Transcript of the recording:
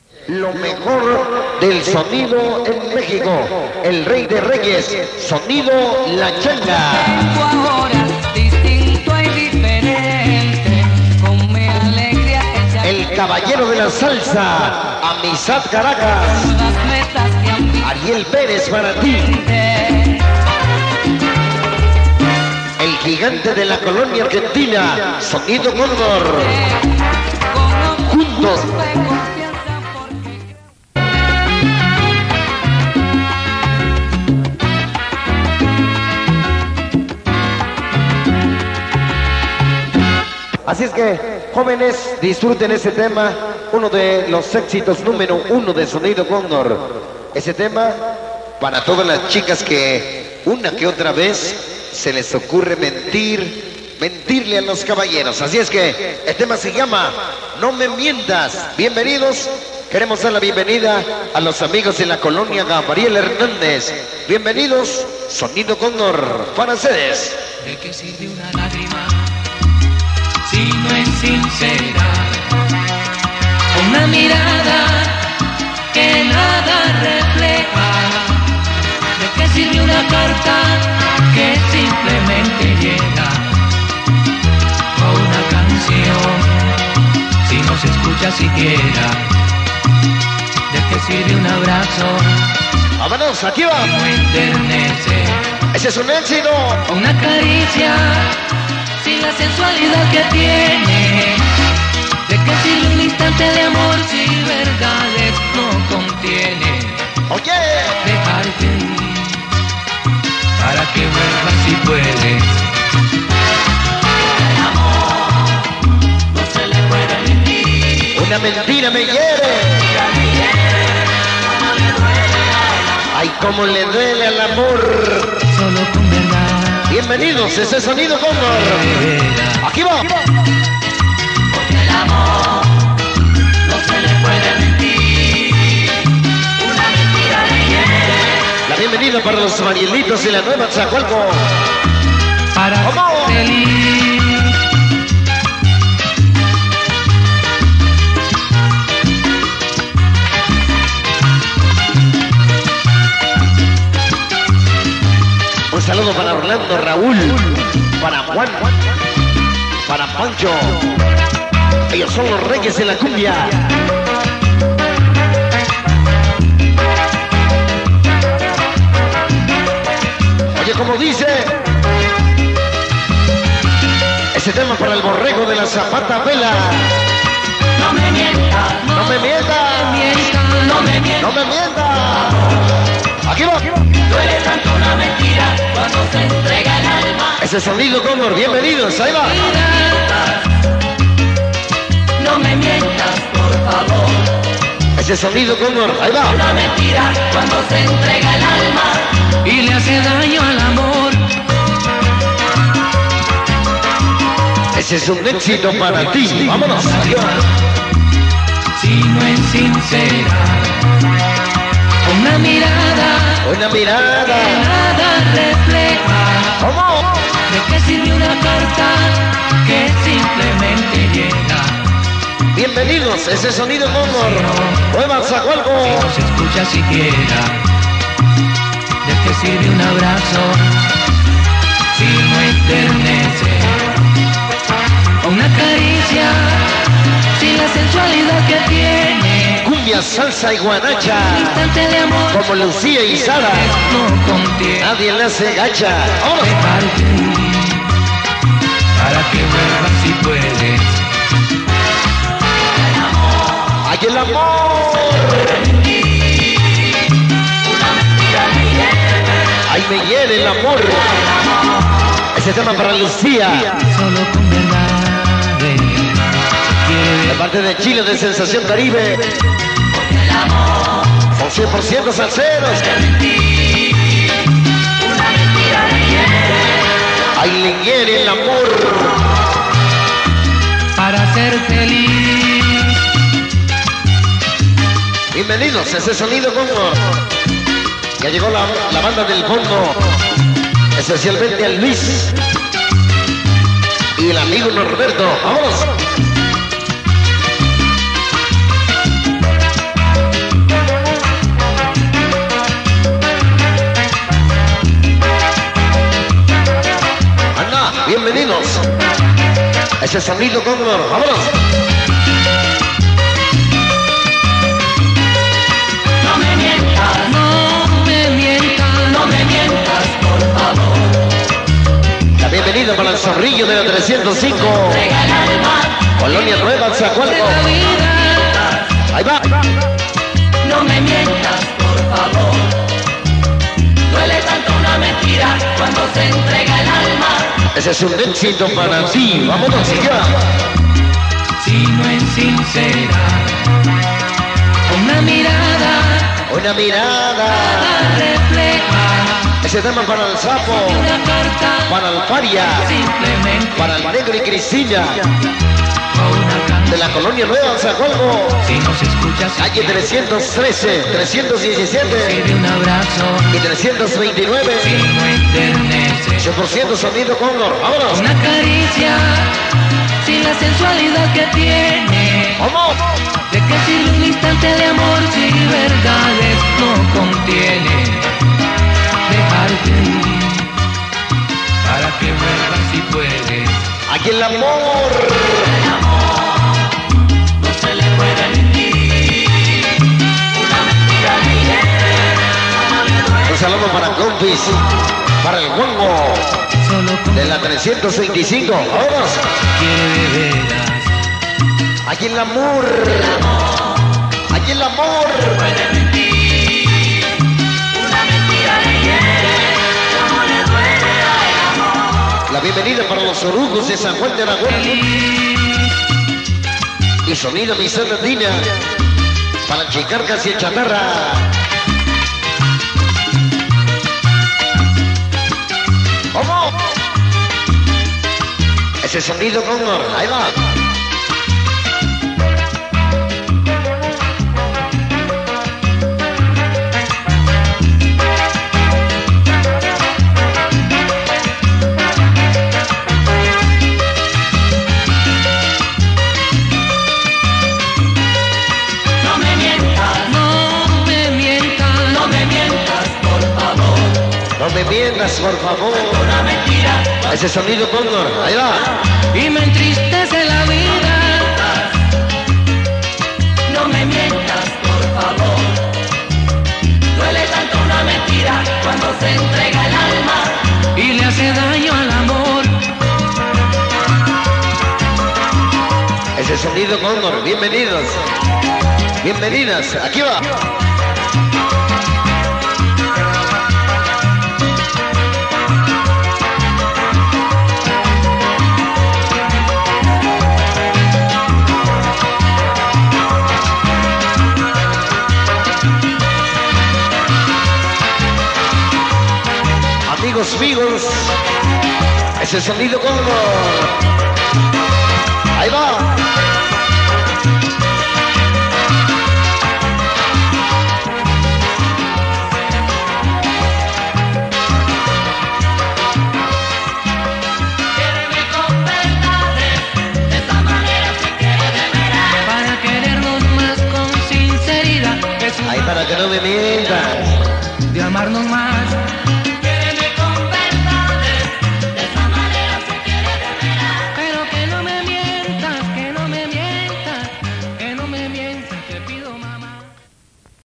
Lo mejor del sonido en México, el rey de reyes, sonido La Changa. Tengo ahora distinto y diferente, con mi alegría ella El caballero de la salsa, Amistad Caracas, las metas que han visto. Ariel Pérez para ti. El gigante de la colonia argentina, sonido Cóndor. Juntos. Así es que, jóvenes, disfruten ese tema, uno de los éxitos número 1 de Sonido Cóndor. Ese tema para todas las chicas que una que otra vez se les ocurre mentirle a los caballeros. Así es que el tema se llama No me mientas. Bienvenidos. Queremos dar la bienvenida a los amigos de la colonia Gabriel Hernández. Bienvenidos, Sonido Cóndor para ustedes. ¿De qué sirve una lágrima si no es sincera? Una mirada que nada refleja. ¿De qué sirve una carta que simplemente llega? O una canción si no se escucha siquiera. ¿De qué sirve un abrazo? Vámonos, aquí va. Si no enternece. Ese es un éxito. O una caricia sin la sensualidad que tiene. ¿De qué sirve un instante de amor si verdades no contiene? Oye, Dejarte ir para que vuelvas si puedes. El amor no se le puede mentir. una mentira me hiere. Ay, cómo le duele al amor. Solo con verdad. Bienvenidos, ese Sonido Cóndor. Aquí va. Porque el amor no se le puede mentir. Una mentira le hiere. La bienvenida para los Marielitos de la Nueva Chacualco. Para ¡Vamos! ser feliz. Un saludo para Orlando, Raúl, para Juan, para Pancho. Ellos son los reyes de la cumbia. Oye, como dice, ese tema para el borrego de la Zapata Vela. No me mientas, No me mientas, no me mientas. no me mientas. Aquí va, aquí va. Duele tanto una mentira cuando se entrega el alma. Ese Sonido Cóndor, bienvenidos, ahí va. No me mientas, por favor. Ese Sonido Cóndor, ahí va. Una mentira cuando se entrega el alma y le hace daño al amor. Ese es un éxito para ti. Vámonos. Si no es sincera, una mirada Una que mirada. nada refleja. ¿Cómo? ¿De qué sirve una carta que simplemente llega? Bienvenidos, ese Sonido Cóndor. Nueva Zacualco. Si no se escucha siquiera. ¿De qué sirve un abrazo si no enternece? O una caricia sin la sensualidad que tiene. Cumbia, salsa y guanacha. Un instante de amor Como Lucía y Sara. no contiene. Nadie le hace gacha. ¡Vámonos! Dejarte ir para que vuelvas si puedes. ¡Ay, el amor! ¡Ay, me hiere el amor! Ese tema para Lucía. Solo con verdades De parte de Chile de Sensación Caribe. Son 100% salseros. ¡Ay, le hiere el amor! para ser feliz. Bienvenidos, ese Sonido Cóndor. Ya llegó la banda del fondo, especialmente a Luis y el amigo Norberto. ¡Vámonos! Ese sonido Cóndor, vámonos. No me mientas, no me mientas, no me mientas, por favor. La bienvenida para el Zorrillo de la 305. Regala el mar, Colonia Nueva, Zacualco. Ahí va. No me mientas, por favor. Duele tanto una mentira cuando se entrega el alma. Ese es un éxito para ti. Vámonos ya. Si no es sincera, una mirada, Una mirada. refleja Ese tema para el Sapo, una carta, para el Faria, simplemente para el Negro y Cristina, o una canción. de la Colonia Nueva, Zacualco. Si no se escucha, Calle 313, 317 sirve un abrazo. y 329. Si no enternece, 8% sonido Cóndor. Vámonos. una caricia, sin la sensualidad que tiene. ¡Vamos! ¿De qué sirve un instante de amor si verdades no contiene? Dejarte ir para que vuelvas si puedes. Aquí el amor. El amor no se le puede mentir. Una mentira Un saludo para compis, para el Juango solo con de la 325. Vámonos. quiere de veras. Aquí el amor. Aquí el amor. Puede mentir. Una mentira le hiere. Cómo le duele al amor. La bienvenida para los orujos de San Juan de Aragón. Y sonido Misión Andina para Chicarcas y Chatarra. ¿Cómo? Ese sonido Cóndor, ahí va. No me mientas, no me mientas, no me mientas, por favor. No me mientas, por favor. Una mentira Ese sonido Cóndor, ahí va. y me entristece la vida. No me mientas, por favor. Duele tanto una mentira cuando se entrega el alma y le hace daño al amor. Ese sonido Cóndor, bienvenidos. Bienvenidas, aquí va. Amigos, ese sonido Cóndor. Ahí va. Quiéreme con verdades, de esa manera se quiere de veras. Para querernos más con sinceridad, es un Ahí para que no me mientas. de amarnos más.